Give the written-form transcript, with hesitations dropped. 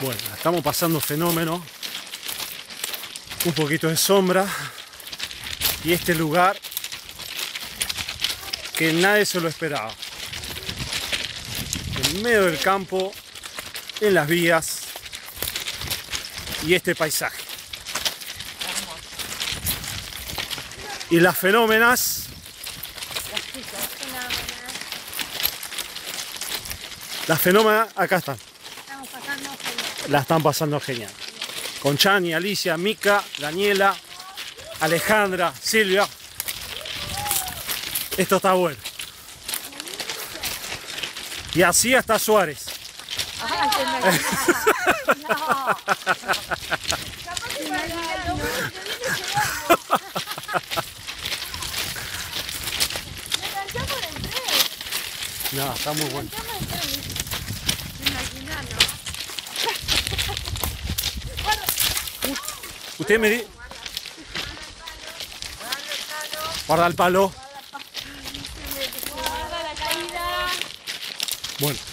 Bueno, estamos pasando fenómeno, un poquito de sombra y este lugar que nadie se lo esperaba. En medio del campo, en las vías y este paisaje. Y las fenómenas. Las fenómenas acá están. La están pasando genial. Con Chani, Alicia, Mica, Daniela, Alejandra, Silvia. Esto está bueno. Y así hasta Suárez. No, está muy bueno. Usted me dice. Guarda el palo. Guarda la caída. Bueno.